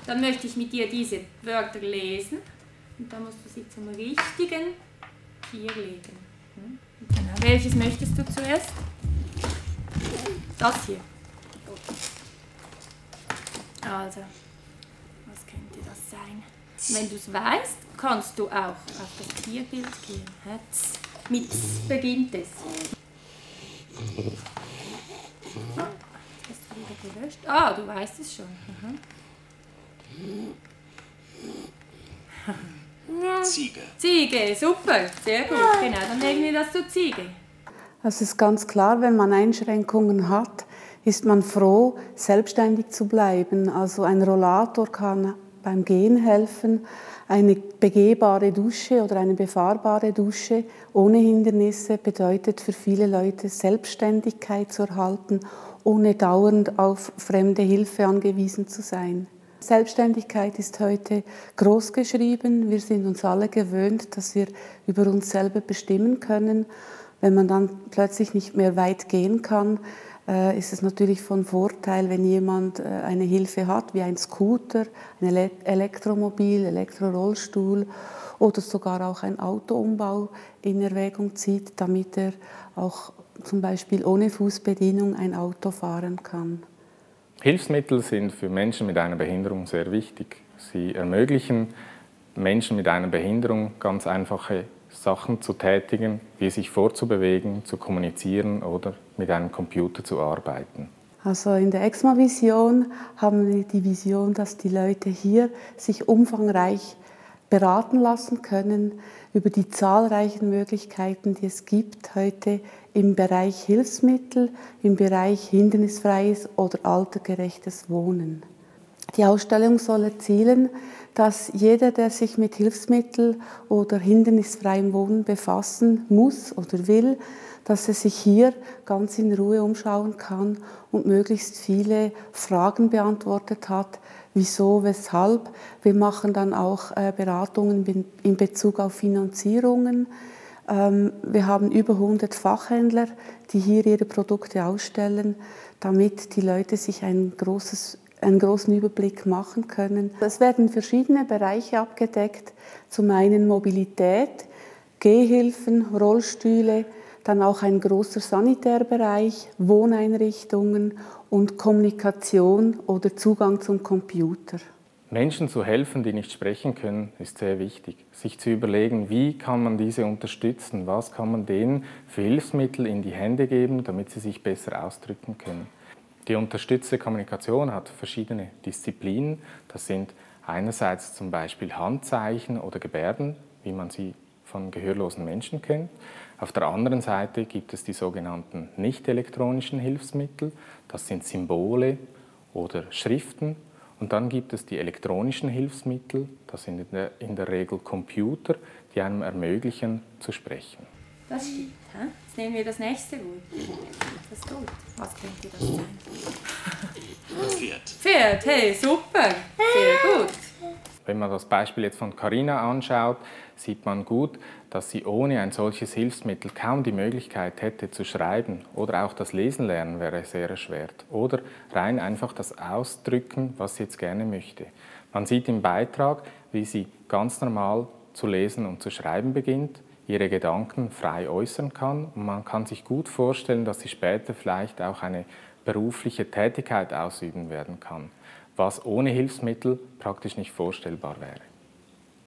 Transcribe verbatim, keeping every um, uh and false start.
Dann möchte ich mit dir diese Wörter lesen. Und dann musst du sie zum richtigen Tier legen. Genau. Welches möchtest du zuerst? Das hier. Also, was könnte das sein? Wenn du es weißt, kannst du auch auf das Tierbild gehen. Jetzt mit beginnt es. Ah, hast du wieder gelöscht? Ah, du weißt es schon. Mhm. Ziege. Ziege, super, sehr gut. Genau, dann legen wir das zur Ziege. Es ist ganz klar, wenn man Einschränkungen hat, ist man froh, selbstständig zu bleiben. Also ein Rollator kann beim Gehen helfen, eine begehbare Dusche oder eine befahrbare Dusche ohne Hindernisse bedeutet für viele Leute Selbstständigkeit zu erhalten, ohne dauernd auf fremde Hilfe angewiesen zu sein. Selbstständigkeit ist heute groß geschrieben. Wir sind uns alle gewöhnt, dass wir über uns selber bestimmen können. Wenn man dann plötzlich nicht mehr weit gehen kann, ist es natürlich von Vorteil, wenn jemand eine Hilfe hat, wie ein Scooter, ein Elektromobil, Elektrorollstuhl oder sogar auch ein Autoumbau in Erwägung zieht, damit er auch zum Beispiel ohne Fußbedienung ein Auto fahren kann. Hilfsmittel sind für Menschen mit einer Behinderung sehr wichtig. Sie ermöglichen Menschen mit einer Behinderung ganz einfache Sachen zu tätigen, wie sich fortzubewegen, zu kommunizieren oder mit einem Computer zu arbeiten. Also in der ExMA-Vision haben wir die Vision, dass die Leute hier sich umfangreich beraten lassen können über die zahlreichen Möglichkeiten, die es gibt heute im Bereich Hilfsmittel, im Bereich hindernisfreies oder altergerechtes Wohnen. Die Ausstellung soll erzielen, dass jeder, der sich mit Hilfsmittel oder hindernisfreiem Wohnen befassen muss oder will, dass er sich hier ganz in Ruhe umschauen kann und möglichst viele Fragen beantwortet hat, wieso, weshalb. Wir machen dann auch Beratungen in Bezug auf Finanzierungen. Wir haben über hundert Fachhändler, die hier ihre Produkte ausstellen, damit die Leute sich ein großes einen großen Überblick machen können. Es werden verschiedene Bereiche abgedeckt, zum einen Mobilität, Gehhilfen, Rollstühle, dann auch ein großer Sanitärbereich, Wohneinrichtungen und Kommunikation oder Zugang zum Computer. Menschen zu helfen, die nicht sprechen können, ist sehr wichtig. Sich zu überlegen, wie kann man diese unterstützen, was kann man denen für Hilfsmittel in die Hände geben, damit sie sich besser ausdrücken können. Die unterstützte Kommunikation hat verschiedene Disziplinen. Das sind einerseits zum Beispiel Handzeichen oder Gebärden, wie man sie von gehörlosen Menschen kennt. Auf der anderen Seite gibt es die sogenannten nicht elektronischen Hilfsmittel. Das sind Symbole oder Schriften. Und dann gibt es die elektronischen Hilfsmittel. Das sind in der, in der Regel Computer, die einem ermöglichen, zu sprechen. Das stimmt. He? Jetzt nehmen wir das nächste Wort. Das ist gut. Was könnte das sein? Pferd. Pferd, hey, super. Sehr gut. Wenn man das Beispiel jetzt von Carina anschaut, sieht man gut, dass sie ohne ein solches Hilfsmittel kaum die Möglichkeit hätte zu schreiben. Oder auch das Lesen lernen wäre sehr erschwert. Oder rein einfach das Ausdrücken, was sie jetzt gerne möchte. Man sieht im Beitrag, wie sie ganz normal zu lesen und zu schreiben beginnt, ihre Gedanken frei äußern kann und man kann sich gut vorstellen, dass sie später vielleicht auch eine berufliche Tätigkeit ausüben werden kann, was ohne Hilfsmittel praktisch nicht vorstellbar wäre.